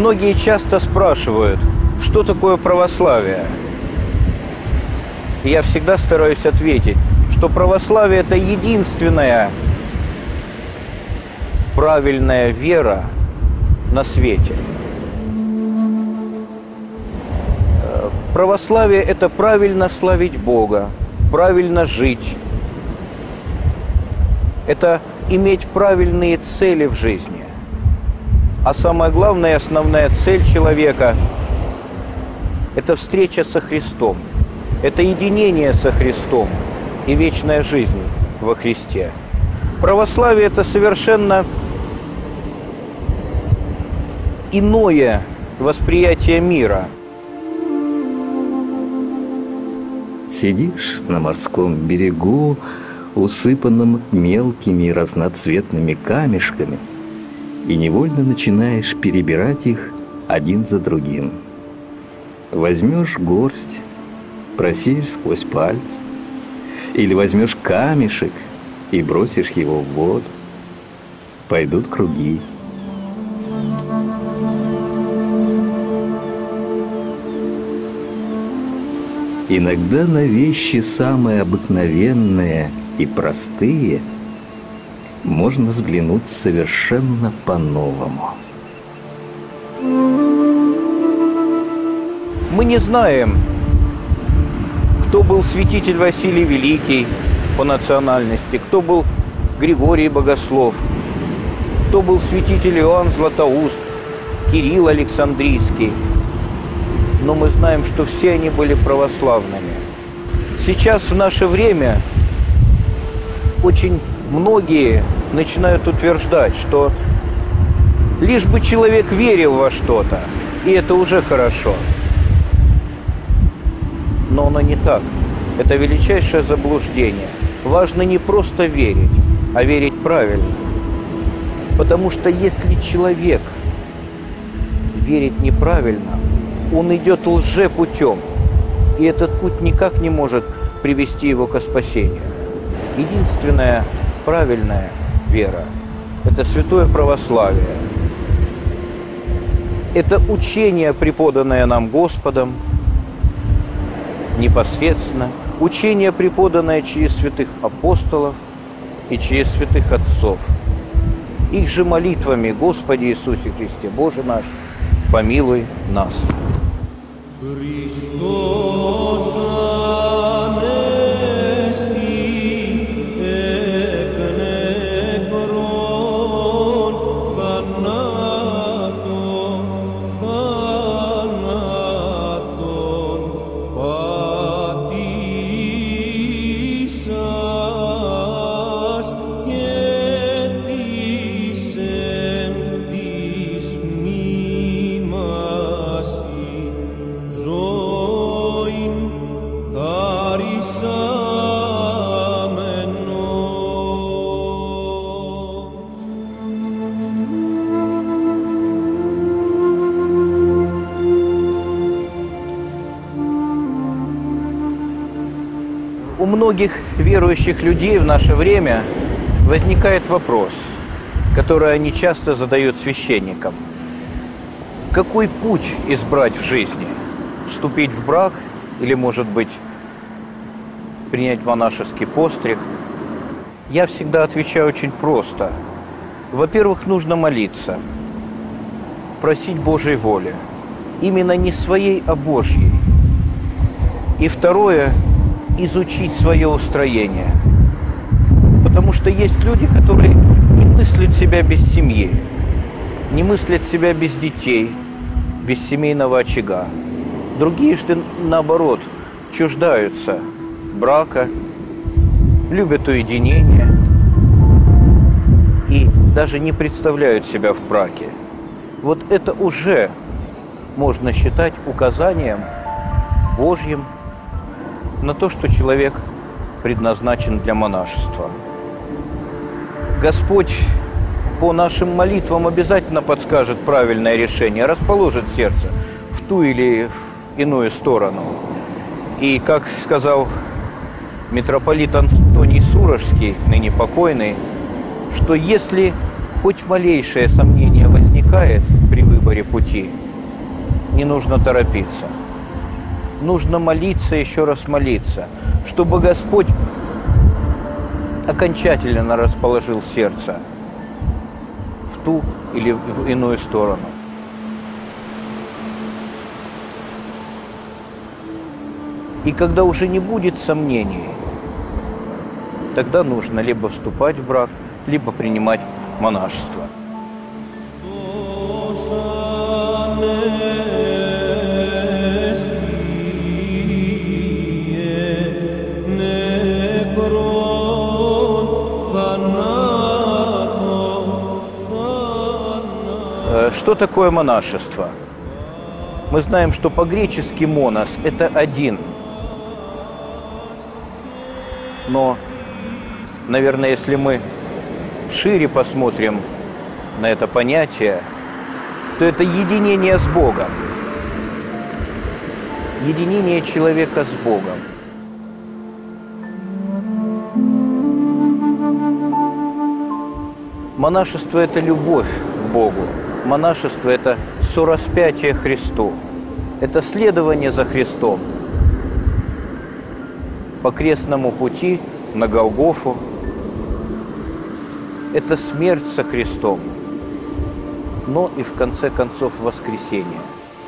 Многие часто спрашивают, что такое православие. И я всегда стараюсь ответить, что православие – это единственная правильная вера на свете. Православие – это правильно славить Бога, правильно жить. Это иметь правильные цели в жизни. А самая главная и основная цель человека – это встреча со Христом. Это единение со Христом и вечная жизнь во Христе. Православие – это совершенно иное восприятие мира. Сидишь на морском берегу, усыпанном мелкими и разноцветными камешками, и невольно начинаешь перебирать их один за другим. Возьмешь горсть, просеешь сквозь пальцы, или возьмешь камешек и бросишь его в воду. Пойдут круги. Иногда на вещи самые обыкновенные и простые можно взглянуть совершенно по-новому. Мы не знаем, кто был святитель Василий Великий по национальности, кто был Григорий Богослов, кто был святитель Иоанн Златоуст, Кирилл Александрийский. Но мы знаем, что все они были православными. Сейчас, в наше время, очень многие начинают утверждать, что лишь бы человек верил во что-то, и это уже хорошо. Но оно не так. Это величайшее заблуждение. Важно не просто верить, а верить правильно. Потому что если человек верит неправильно, он идет лжепутем, и этот путь никак не может привести его ко спасению. Единственная правильная вера – это святое православие. Это учение, преподанное нам Господом, непосредственно, учение, преподанное через святых апостолов и через святых отцов. Их же молитвами: Господи Иисусе Христе, Боже наш, помилуй нас. Христос У многих верующих людей в наше время возникает вопрос, который они часто задают священникам. Какой путь избрать в жизни? Вступить в брак или, может быть, принять монашеский постриг? Я всегда отвечаю очень просто. Во-первых, нужно молиться, просить Божьей воли. Именно не своей, а Божьей. И второе – изучить свое устроение. Потому что есть люди, которые не мыслят себя без семьи, не мыслят себя без детей, без семейного очага. Другие же, наоборот, чуждаются брака, любят уединение и даже не представляют себя в браке. Вот это уже можно считать указанием Божьим на то, что человек предназначен для монашества. Господь по нашим молитвам обязательно подскажет правильное решение, расположит сердце в ту или в иную сторону. И, как сказал митрополит Антоний Сурожский, ныне покойный, что если хоть малейшее сомнение возникает, возникает при выборе пути, не нужно торопиться. Нужно молиться, еще раз молиться, чтобы Господь окончательно расположил сердце в ту или в иную сторону. И когда уже не будет сомнений, тогда нужно либо вступать в брак, либо принимать монашество. Что такое монашество? Мы знаем, что по-гречески «монос» – это «один». Но, наверное, если мы шире посмотрим на это понятие, то это единение с Богом. Единение человека с Богом. Монашество – это любовь к Богу. Монашество – это сораспятие Христу. Это следование за Христом по крестному пути на Голгофу. Это смерть со Христом, но и в конце концов воскресение.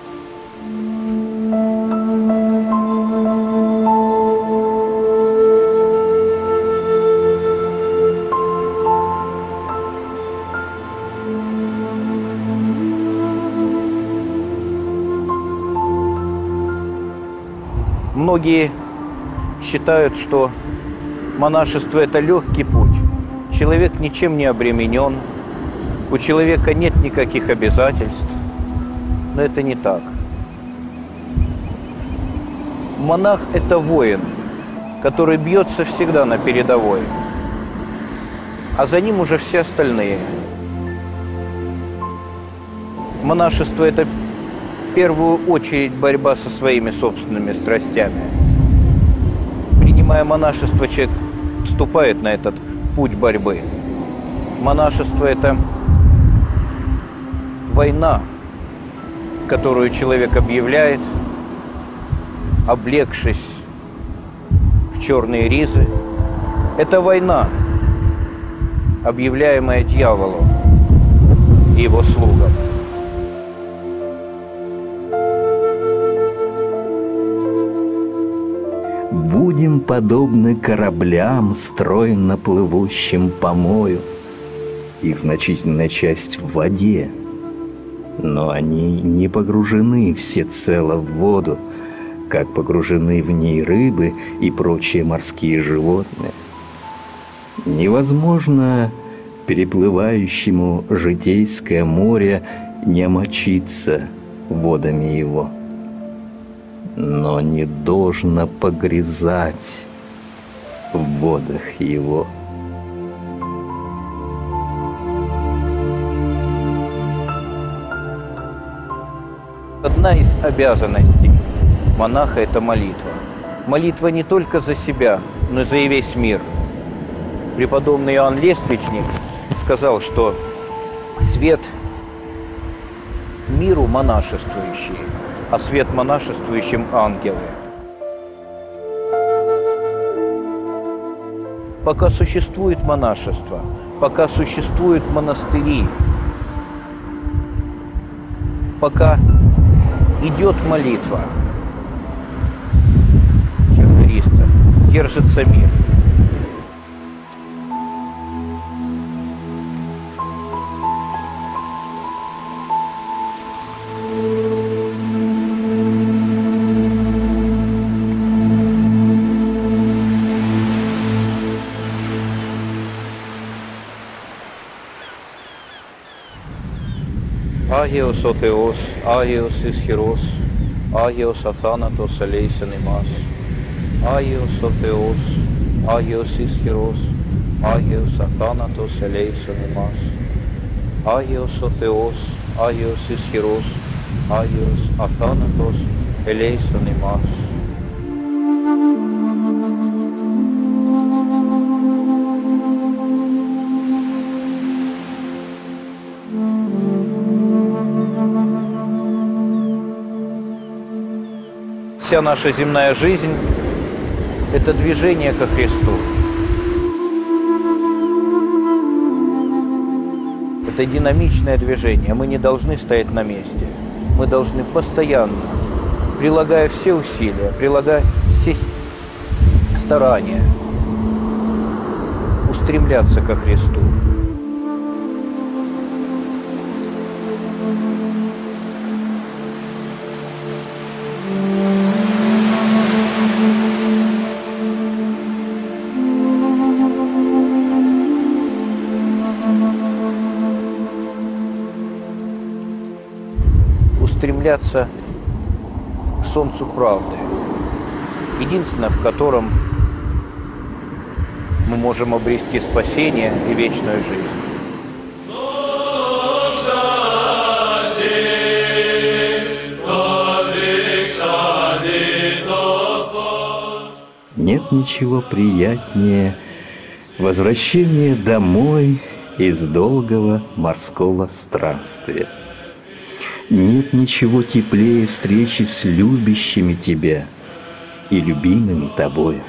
Многие считают, что монашество – это легкий путь. Человек ничем не обременен, у человека нет никаких обязательств. Но это не так. Монах – это воин, который бьется всегда на передовой, а за ним уже все остальные. Монашество – это в первую очередь борьба со своими собственными страстями. Принимая монашество, человек вступает на этот путь борьбы. Монашество – это война, которую человек объявляет, облегшись в черные ризы. Это война, объявляемая дьяволу и его слугам. Будем подобны кораблям, стройно плывущим по морю. Их значительная часть в воде, но они не погружены всецело в воду, как погружены в ней рыбы и прочие морские животные. Невозможно переплывающему житейское море не омочиться водами его, но не должно погрязать в водах его. Одна из обязанностей монаха – это молитва. Молитва не только за себя, но и за весь мир. Преподобный Иоанн Лествичник сказал, что свет миру монашествующий, а свет монашествующим ангелы. Пока существует монашество, пока существуют монастыри, пока идет молитва чернорисцев, держится мир. Άγιος ο Θεός, Άγιος ισχυρός, Άγιος αθάνατος ελέησεν ημάς. Άγιος ο Θεός, Άγιος ισχυρός, Άγιος αθάνατος ελέησεν ημάς. Άγιος ο Θεός, Άγιος ισχυρός, Άγιος αθάνατος ελέησεν ημάς. Вся наша земная жизнь – это движение ко Христу. Это динамичное движение. Мы не должны стоять на месте. Мы должны постоянно, прилагая все усилия, прилагая все старания, устремляться ко Христу. Устремляться к солнцу правды, единственное, в котором мы можем обрести спасение и вечную жизнь. Нет ничего приятнее возвращения домой из долгого морского странствия. Нет ничего теплее встречи с любящими тебя и любимыми тобою.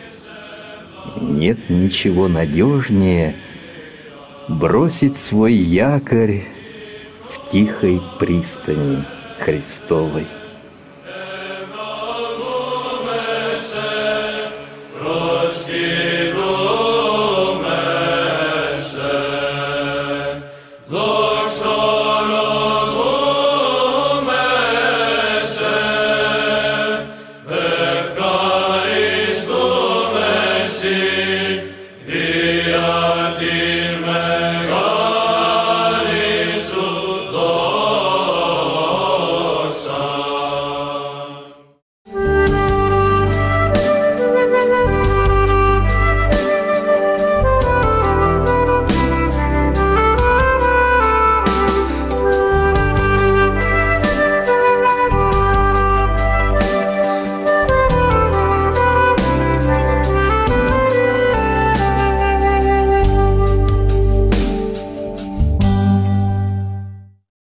Нет ничего надежнее бросить свой якорь в тихой пристани Христовой.